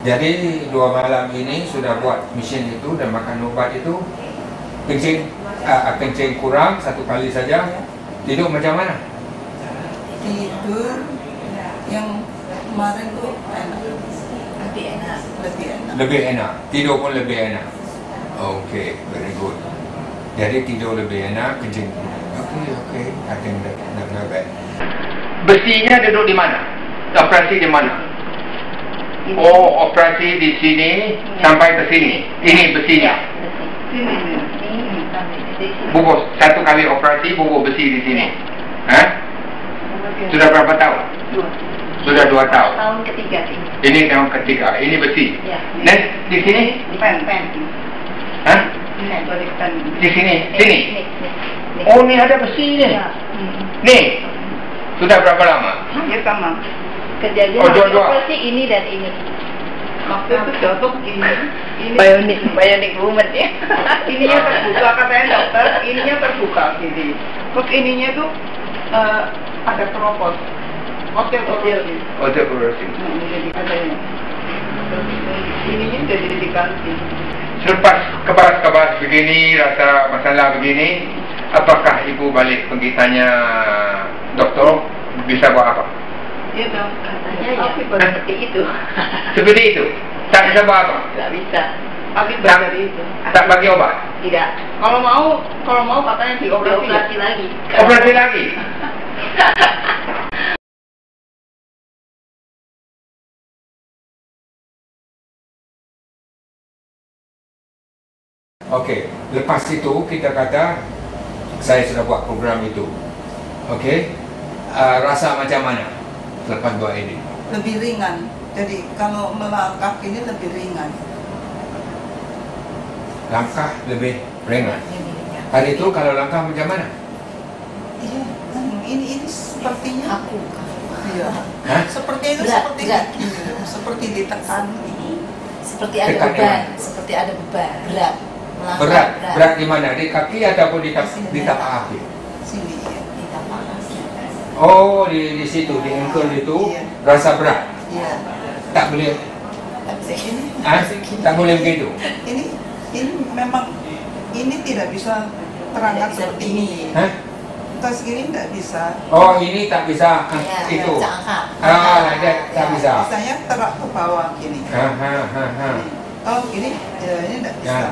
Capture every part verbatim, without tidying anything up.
Jadi dua malam ini sudah buat mesin itu dan makan ubat itu, kencing uh, kencing kurang satu kali saja. Tidur macam mana? Tidur yang kemarin tuh enak, lebih enak, lebih enak. Lebih enak. Tidur pun lebih enak. Okay, very good. Jadi tidur lebih enak, kencing. Okay, okay. I think that not not bad. Besinya duduk di mana? Operasi di mana? Oh, operasi di sini ya. Sampai ke sini. Ini besinya. Sini, sini, sampai di sini. Bubur satu kali operasi bubur besi di sini. Hah? Sudah berapa tahun? Dua. Sudah dua tahun. Tahun ketiga ini. Ini tahun ketiga. Ini besi. Ya. Next di sini? Pen, pen. Hah? Ini pen. Di sini, sini. Nih, nih, nih. Oh, ini ada besinya. Ya. Hmm. Nih. Sudah berapa lama? Ya sama. Kejadian Oh, dua-dua. operasi ini dan ini. Waktu itu jatuh ini, ini bionic, bionic woman ya. Ininya terbuka katanya dokter, ininya terbuka gini. Terus ininya tuh uh, ada teropos, osteoporosis. Osteoporosis. Hmm, jadi katanya. Terus ininya jadi diganti. Selepas kebas-kebas begini, rasa masalah begini, apakah ibu balik pergi tanya dokter bisa buat apa? Iya dong, katanya ya seperti itu. Seperti itu? Tak bisa buat apa? Tidak bisa. Habis Tak, dari itu. tak bagi obat? Tidak. Kalau mau, kalau mau katanya dioperasi, dioperasi lagi. Operasi lagi? Okey, lepas itu kita kata saya sudah buat program itu. Okey, uh, rasa macam mana lepas buat ini? Lebih ringan. Jadi kalau melangkah ini lebih ringan. Langkah lebih ringan. Hari itu kalau langkah macam mana? Iya, ini ini sepertinya Aku. iya. Hah? Seperti itu Berat, seperti berat. gitu, seperti ditekan. Seperti ada Tekan beban, mana? seperti ada beban, berat. Melangkah Berat, berat di mana? Di kaki ataupun di, tap, di tapak kaki? Sini ya. Di tapak kaki. Oh, di, di situ, di ankle itu Iya. rasa berat. Iya. Tak boleh, Tak bisa gini. ah, tak boleh begitu. Ini ini memang ini tidak bisa terangkat Tidak bisa seperti begini. ini. Hah? Tas ini tidak bisa. Oh, ini tak bisa ah, Ya, itu. bisa angkat. Ah, like that, tak Ya. bisa. Bisanya terak ke bawah gini. Ha, ha, ha, ha. Kalau gini, ya, ini tidak bisa. Ya.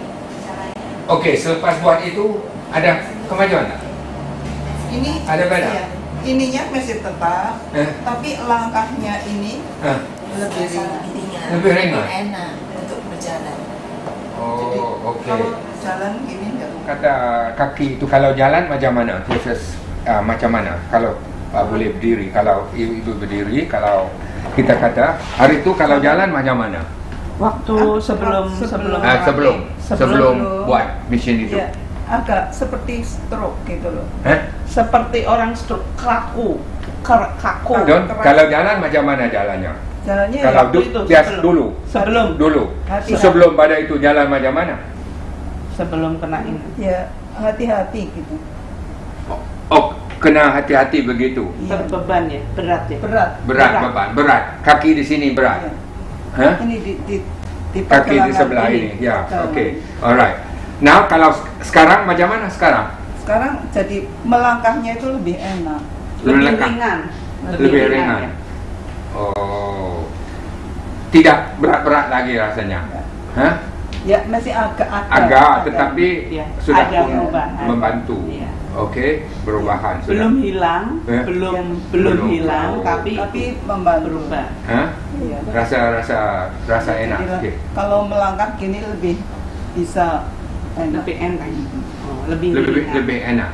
Okey, selepas buat itu ada kemajuan tak? Ini Ada beda? iya. Ininya masih tetap, Eh? tapi langkahnya ini Ha. lebih ringan. Ringan. Lebih ringan? Enak untuk berjalan. Jadi Oh, okey. kalau jalan gini enggak. Kata kaki itu kalau jalan macam mana? Proses uh, macam mana? Kalau uh, boleh berdiri, kalau ibu berdiri, kalau kita kata hari itu kalau jalan macam mana? Waktu Ah, sebelum sebelum- sebelum Ah, sebelum, sebelum Sebelum- buat mesin itu. Ya, agak seperti stroke gitu loh. Hah? seperti orang stroke, kaku, ker- kaku. Don, keras. kalau jalan macam mana jalannya? Jalannya Kalau ya, du- itu, just sebelum. dulu, Sebelum dulu. Hati-hati. Sebelum pada itu jalan macam mana? sebelum kena ini. ya hati-hati gitu. Oh, kena hati-hati begitu. Iya. Berbeban ya, berat ya. Berat. Berat, Berat. beban, berat. Kaki di sini berat. Iya. Hah? Ini di di, di Kaki di pergelangan sebelah ini. Ya, Pergelangan. okey. Alright. Now kalau sekarang macam mana sekarang? Sekarang jadi melangkahnya itu lebih enak. Lebih Melangkah. ringan. Lebih ringan. ya. Oh. Tidak berat-berat lagi rasanya. Hah? Ya masih agak agak. Agak, tetapi Ya, sudah ada pun perubahan. membantu. Iya. Okey, perubahan sudah. Belum hilang, Eh? belum Ya, belum belum. hilang, Oh. tapi tapi membantu. berubah. Hah? Iya. Rasa rasa rasa enak. Jadi, Okey. kalau melangkah gini lebih bisa enak. Lebih enak. Oh, lebih Lebih ringan. lebih enak.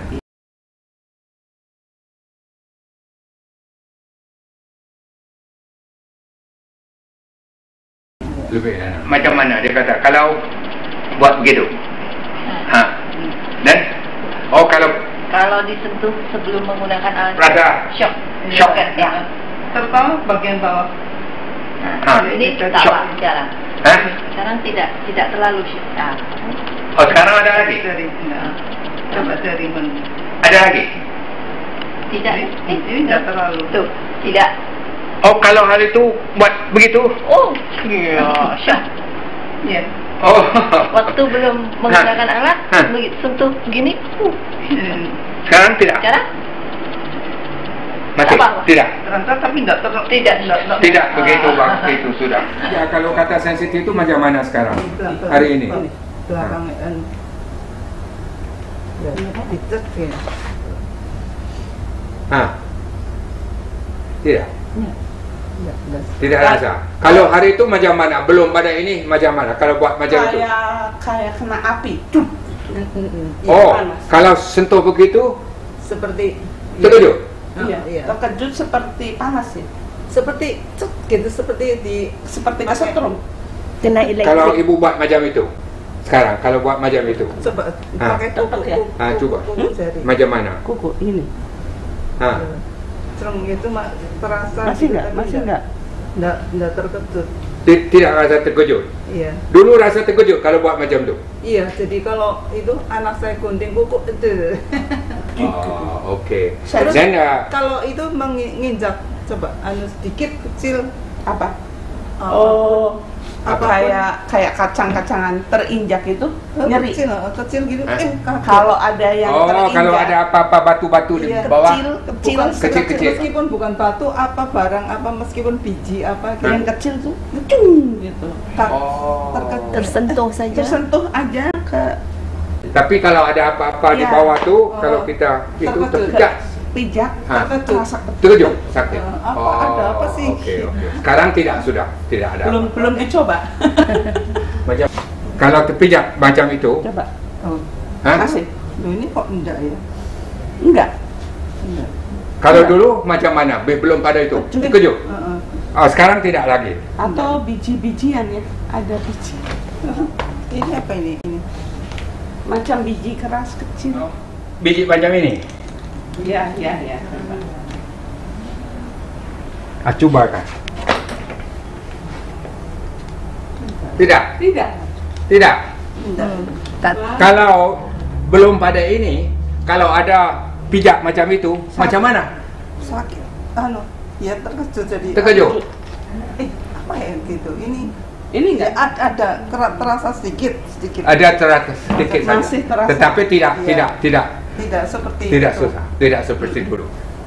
Lebih enak. Macam mana dia kata kalau buat begitu? Ha. Dan oh kalau Kalau disentuh sebelum menggunakan alat Rasa shock, shock. ya. Terutama bagian bawah. Nah, Ah. ini Shock. salah sekarang. Hah? Sekarang tidak tidak terlalu shock. Nah, Oh, sekarang ada lagi? Dari nah, coba dari mana? Ada lagi? tidak. Ini- Eh, ini tidak terlalu. Tuh, tidak. Oh, kalau hari itu buat begitu? Oh, iya, syah. Ya. Oh. Waktu belum menggunakan alat, Hah? begitu sentuh begini, uh. Sekarang tidak? Cara? Masih? Apa-apa? Tidak? Terangkat tapi tidak ter tidak tidak tidak. Tidak begitu waktu itu sudah. Ya, kalau kata sensitif itu macam mana sekarang? Hari ini? Belakang kan. Ya, dicet ya. Ah. Tidak? Ya, jelas. Tidak rasa. Kalau hari itu macam mana? Belum pada ini macam mana? Kalau buat macam itu? Kayak kayak kena api. Cuk. Iya, Oh, panas. kalau sentuh begitu, Seperti terkejut? Iya, Iya. terkejut seperti panas ya. Seperti cek gitu, seperti di Seperti Pakai- kesetrum. Kena elektrik. Kalau ibu buat macam itu, sekarang kalau buat macam itu, coba Ah. pakai kuku, Cepet ya? kuku, Ah, coba. kuku jari. macam mana? Kuku ini. Ah. Cereng gitu mak terasa. Masih gitu, enggak? tapi Masih enggak? Enggak, enggak terkejut. Ti- Tidak rasa terkejut. Iya. Dulu rasa terkejut kalau buat macam itu. Iya, jadi kalau itu anak saya gunting kuku itu. Oh, oke. Terus Dan uh, kalau itu menginjak coba anu sedikit kecil Apa? uh, Oh, apapun. kayak kayak kacang-kacangan terinjak itu uh, nyeri. kecil, uh, kecil gitu. Hah? Eh, kaget. Kalau ada yang oh, terinjak, kalau ada apa-apa batu-batu di Iya, bawah, kecil, kecil, Bukan kecil-kecil. meskipun bukan batu apa barang apa meskipun biji apa gitu. yang kecil tuh, cung, gitu. Tak- Oh. terkejut. Tersentuh saja. Tersentuh aja ke Tapi kalau ada apa-apa di Iya. bawah tuh, Oh. kalau kita itu Terkejut. terpijak, pijak, Ah. Terkejut. terasa terkejut, sakit. Eh, apa, ada apa sih? Oke, oke. Sekarang tidak sudah, tidak ada. belum belum dicoba. Macam kalau terpijak macam itu, Coba. Oh. hah? Masih? Loh, ini kok enggak ya? Enggak. Enggak. Kalau Enggak. dulu macam mana? Be- Belum pada itu, terkejut. Heeh. Oh, sekarang tidak lagi. Atau biji-bijian ya, ada biji. Ini apa ini? Ini. Macam biji keras kecil. Biji macam ini. Iya, iya, iya. Ah, coba kan? Tidak, Tidak. tidak. Enggak. Tak. Kalau belum pada ini, kalau ada pijak macam itu, macam mana? Sakit. Anu, ya terkejut jadi. Terkejut. Eh, apa ya gitu? Ini Ini ya, enggak. ad- ada kera- terasa sedikit, sedikit. Ada terasa sedikit saja. Masih terasa. Tetapi tidak, Iya. tidak, tidak, Tidak seperti tidak itu. susah, tidak seperti dulu.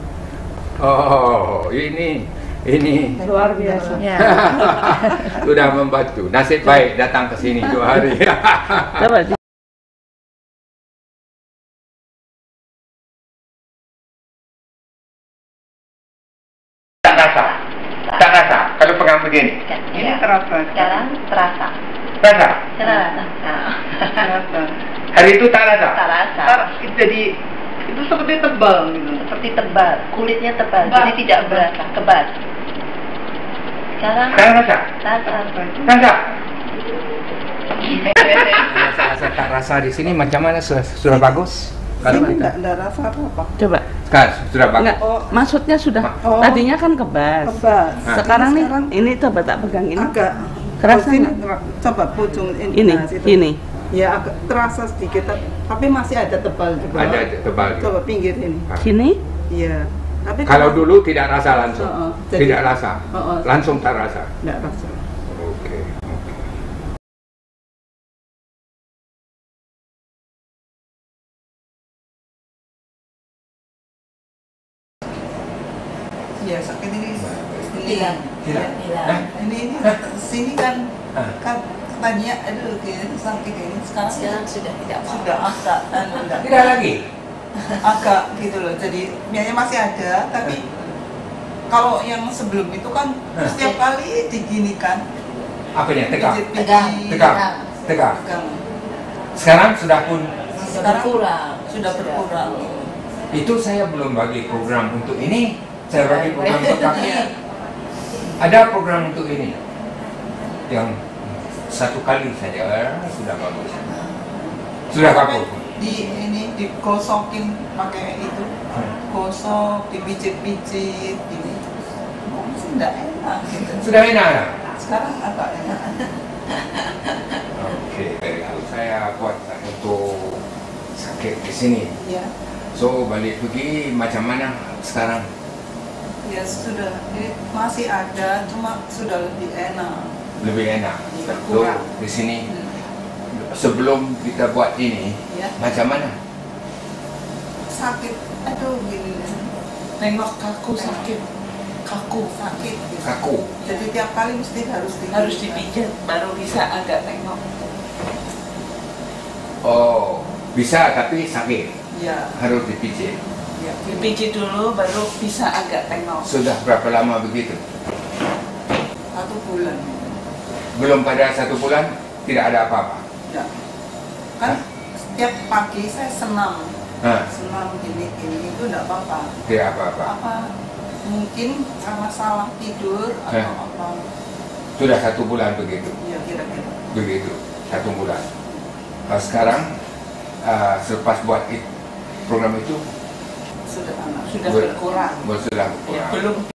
Oh, ini, ini Luar biasa. Ya. sudah membantu. Nasib baik datang ke sini dua hari. Coba. Tak rasa, tak rasa. Kalau pegang begini, Ini terasa. Sekarang terasa. rasa. Terasa. Terasa. Hari itu tak rasa. Tak rasa. Tar- jadi itu seperti tebal gitu. Seperti tebal, kulitnya tebal, Tebal. jadi tidak berasa, kebas. Sekarang Sekarang rasa, rasa. rasa. Rasa-rasa tak rasa di sini macam mana? Sudah, sudah bagus. Kalau Ini kita enggak, enggak rasa apa-apa. Coba. sekarang sudah bagus. Enggak. Oh. Maksudnya sudah. Oh. Tadinya kan kebas. Kebas. Nah. Sekarang nih, Sekarang ini coba tak pegang ini. agak Kerasa oh, sini, nggak? kera- coba pojok ini. Ini, nah, situ. ini. Ya agak terasa sedikit, tapi masih ada tebal di bawah. Ada tebal. Coba pinggir ini. Sini. Iya. Tapi Kalau dulu tidak rasa langsung, Oh, oh. Jadi- tidak rasa, Oh, oh. langsung tak rasa. enggak rasa. Oke. oke. Ya sakit ini. Hilang. Hilang. Hilang. Ini ini sini kan Ah. kan tadinya aduh kayaknya sakit ini sekarang Sekarang sudah tidak apa. sudah agak anu enggak Tidak lagi. agak gitu loh. Jadi biasanya masih ada, tapi kalau yang sebelum itu kan Ah. setiap kali diginikan Apanya? Tegang. pijit-pijit, Tegang. Tegang. Tegang. tegang. Sekarang sudah pun Sekarang berkurang. sudah berkurang. itu saya belum bagi program untuk ini. Saya bagi program untuk kaki. Iya. Ada program untuk ini yang satu kali saja eh, sudah bagus. Sudah bagus. Di ini digosokin pakai itu, gosok, dipijit-pijit, ini. Kok masih enggak enak gitu. Sudah enak. Ya? Sekarang agak enak. Oke, dari itu saya buat untuk sakit di sini. Ya, So balik pergi macam mana sekarang? Ya sudah, eh, masih ada, cuma sudah lebih enak. Lebih enak. Berkurang. So, di sini Hmm. sebelum kita buat ini, Ya. macam mana? Sakit, aduh gini. Tengok kaku sakit. Kaku. Sakit. gitu. Kaku. Jadi tiap kali mesti harus dipijat. Harus dipijat baru bisa agak tengok. Oh, bisa tapi sakit. Ya, Harus dipijit. ya. Dipijit dulu baru bisa agak tengok. Sudah berapa lama begitu? Satu bulan. Belum pada satu bulan, tidak ada apa-apa. Ya. Kan setiap pagi saya senam. Hah, Senam gini-gini itu enggak apa-apa. tidak apa-apa. Apa mungkin karena salah tidur atau Eh. apa? Sudah satu bulan begitu. Ya kira-kira. Begitu, satu bulan. Nah, sekarang, uh, selepas buat it- program itu, Sudah anak. Sudah ber- berkurang. ber- sudah Ya, berkurang. belum